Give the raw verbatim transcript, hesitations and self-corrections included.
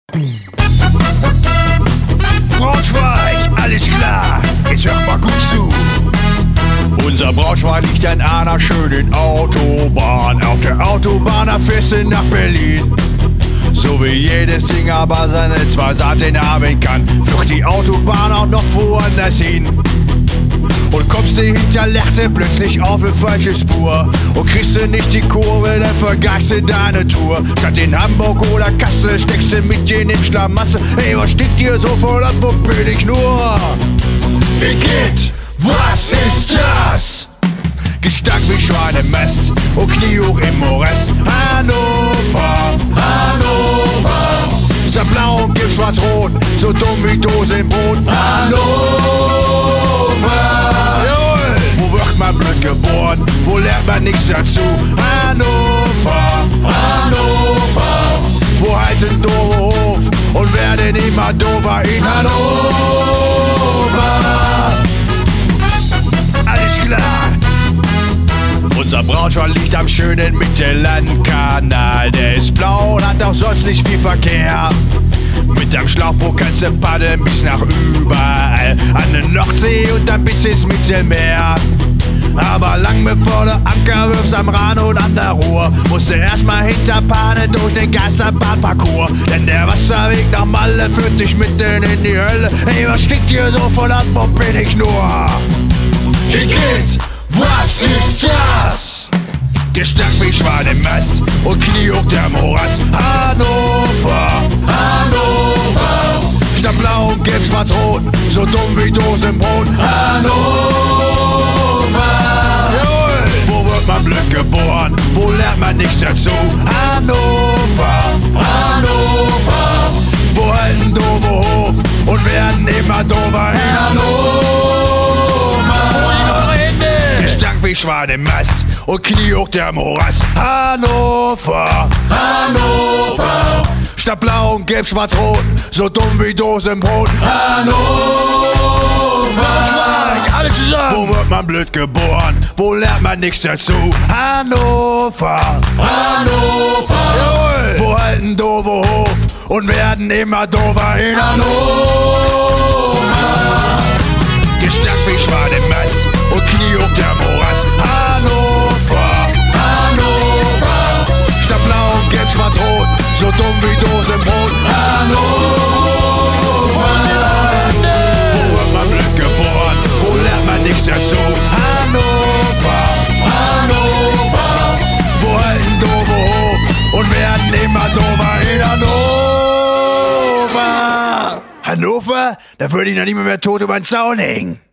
Braunschweig, alles klar, jetzt hört mal gut zu. Unser Braunschweig liegt an einer schönen Autobahn. Auf der Autobahn fährst du nach Berlin. So wie jedes Ding aber seine zwei Seiten haben kann, führt die Autobahn auch noch woanders hin. Und kommst du hinter Lechte plötzlich auf eine falsche Spur und kriegst du nicht die Kurve, dann vergeigst du deine Tour. Statt in Hamburg oder Kassel steckst du mit dir in den Schlamassel. Ey, was steht dir so vor, das wo bin ich nur? Igitt, was ist das? Gestank wie Schweinemess und Knie hoch im Morast. Hannover, Hannover, ist ja blau und gibt schwarz-rot, so dumm wie Dose im Brot. Hannover, jawohl, wo wird man blöd geboren, wo lernt man nichts dazu? Hannover, Hannover, wo halten doofe Hof und werden immer dover in Hannover. Alles klar. Unser Braunschweig liegt am schönen Mittellandkanal. Der ist blau und hat auch sonst nicht viel Verkehr. Mit dem Schlauchboot kannst du paddeln bis nach überall. An der Nordsee und dann bis ins Mittelmeer. Aber lang bevor du Anker wirfst am Rhein und an der Ruhr, musst du erstmal hinter Pane durch den Geisterbahnparcours. Denn der Wasserweg nach Malle führt dich mitten in die Hölle. Ey, was stinkt hier so von an, wo bin ich nur? Igitt, was ist das? Gestank wie Schweinemess und Knie hoch der Morast. Hannover, Hannover, statt blau und gelb, schwarz-rot, so dumm wie Dose im Brot. Hannover, jawohl, wo wird man blöd geboren, wo lernt man nichts dazu? Hannover, Hannover, wo halten doofe Hof und werden immer dover in Hannover. Gestank wie Schweinemess und Knie hoch der Morast. Hannover, Hannover, statt blau und gelb, schwarz-rot, so dumm wie Dose im Brot. Hannover, alle zusammen. Wo wird man blöd geboren, wo lernt man nichts dazu? Hannover, Hannover, jawohl, wo halten doofe Hof und werden immer dover in Hannover. Gestank wie Schweinemess und Knie hoch der Morast. Hannover, Hannover, statt blau und gelb, schwarz-rot, so dumm wie Dose im Brot. Hannover, wo wird man blöd geboren, wo lernt man nichts dazu? Hannover, Hannover, wo halten doofe Hof und werden immer dover in Hannover. Hannover, da würde ich noch nicht mehr, mehr tot über den Zaun hängen.